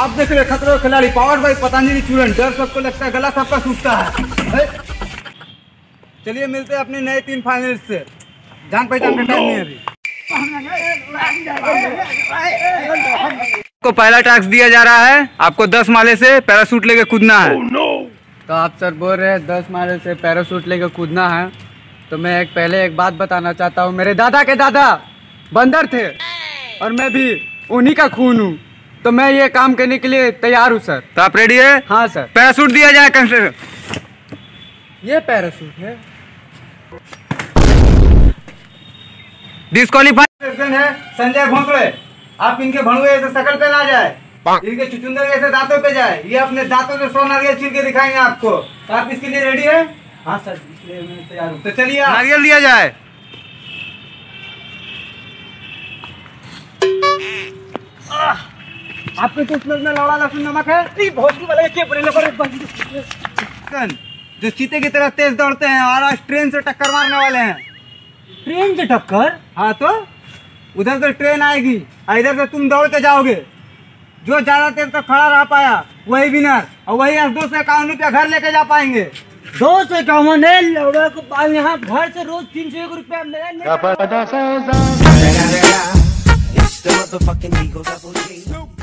आप देख रहे खतरों के खिलाड़ी पावर भाई पतंजलि चूर्ण। डर सबको लगता है, गला सबका सूखता है। चलिए मिलते हैं अपने नए 3 फाइनलिस्ट से। जान पहचान का टाइम नहीं है अभी। को पहला टास्क दिया जा रहा है, आपको 10 माले से पैराशूट लेके कूदना है। तो आप सर बोल रहे हैं 10 माले से पैराशूट लेके कूदना है, तो मैं पहले एक बात बताना चाहता हूँ। मेरे दादा के दादा बंदर थे और मैं भी उन्हीं का खून हूँ, तो मैं ये काम करने के लिए तैयार हूँ सर। तो आप रेडी है? हाँ सर। पैराशूट दिया जाए कंस्ट्रक्टर। ये पैराशूट है। डिस्क्वालीफाइड है संजय भोंसले। आप इनके भणुए ऐसे शकल पे ना जाए, इनके चुचुंदर ऐसे दांतों पे जाए। ये अपने दांतों से 100 नारियल छील के दिखाएंगे आपको। तो आप इसके लिए रेडी है? हाँ सर, इसलिए मैं तैयार हूँ। तो चलिए नारियल दिया जाए। आपके किस्मत में लौड़ा लहसुन नमक है? जो चीते की तरह तेज दौड़ते हैं और आज ट्रेन से टक्कर मारने वाले हैं। ट्रेन से टक्कर? हाँ, तो उधर से ट्रेन आएगी, इधर से तुम दौड़ के जाओगे। जो ज्यादा देर तक खड़ा रह पाया वही विनर, और वही 251 घर लेके जा पाएंगे। 251 लौड़ा को यहाँ घर से रोज 301 रुपया मिला।